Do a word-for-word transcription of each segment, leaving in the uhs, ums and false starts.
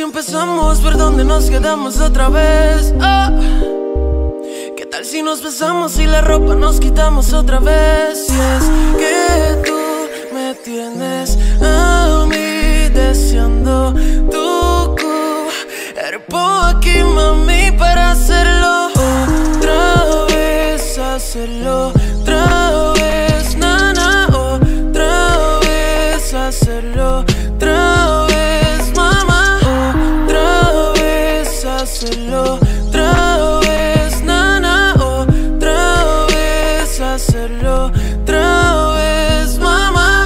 si empezamos por donde nos quedamos otra vez? Oh. ¿Qué tal si nos besamos y la ropa nos quitamos otra vez? Si es que tú me tienes a mí deseando tu cuerpo aquí, mami, para hacerlo otra vez, hacerlo otra vez, nana, otra vez, hacerlo otra vez, mamá, otra vez, hacerlo otra vez, nana, otra vez, hacerlo otra vez, mamá.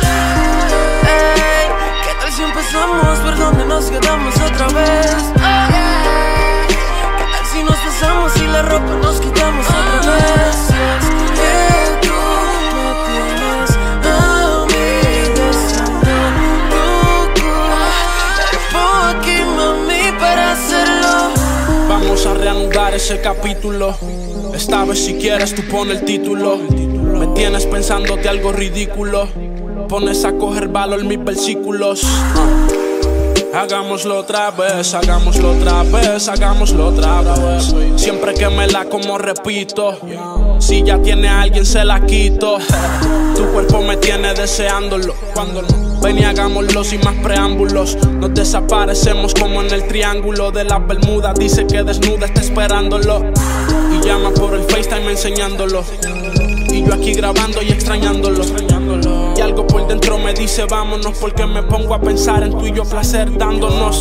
Ey, ¿qué tal si empezamos por donde nos quedamos otra vez? Oh. ¿Qué tal si nos besamos y la ropa nos quitamos otra vez? Si es que tú me tienes a mí deseando tu cuerpo aquí, mami, para hacerlo. Vamos a reanudar ese capítulo. Esta vez si quieres tú pon el título. Me tienes pensándote algo ridículo. Pones a coger valor mis versículos. uh. Hagámoslo otra vez, hagámoslo otra vez, hagámoslo otra vez. Siempre que me la como repito, si ya tiene a alguien se la quito. Tu cuerpo me tiene deseándolo. Cuando no, ven y hagámoslo sin más preámbulos. Nos desaparecemos como en el triángulo de las Bermudas. Dice que desnuda está esperándolo y llama por el FaceTime enseñándolo. Y yo aquí grabando y extrañándolo. Y algo por dentro me dice vámonos, porque me pongo a pensar en tú y yo placer dándonos.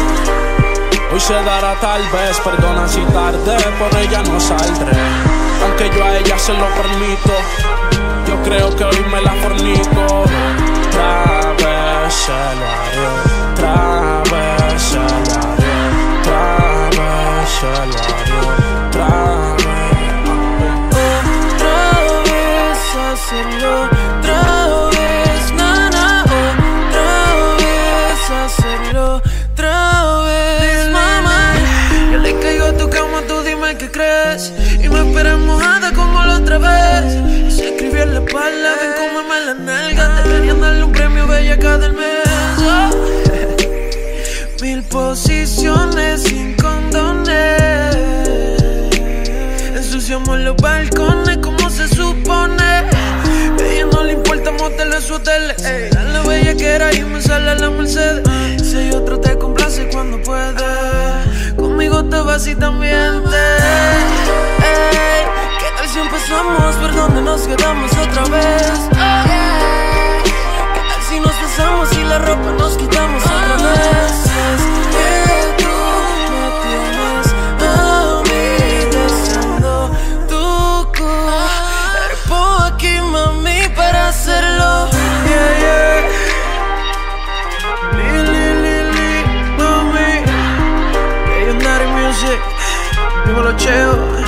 Hoy se dará tal vez, perdona si tarde, por ella no saldré. Aunque yo a ella se lo permito, yo creo que hoy me la fornico. Otra vez se lo haré, otra vez se lo haré, otra vez se lo haré, otra vez. Hacerlo otra vez, nana, otra vez, hacerlo otra vez, mamá. Yo le caigo a tu cama, tú dime qué crees, y me esperas mojada como la otra vez. Y se escribió en la espalda, ven cómeme la nalga, deberían darle un premio bellaca del mes. Oh. Mil posiciones sin condones, ensuciamos los balcones como se supone. A ella no le importa motel en su hotel. Ey, dale bellaquera y me sale la Mercedes. Si hay otro te complace cuando puede, conmigo te vas y también te. Ey, ¿qué tal si empezamos por donde nos quedamos otra vez? Oh. ¿Qué tal si nos besamos y la ropa nos quitamos otra vez? Si es que tú me tienes a mí deseando tu cuerpo aquí, mami, para hacerlo. Yeah, yeah. Li, li, li, li, mami. Legendary Music. Dímelo, Cheo.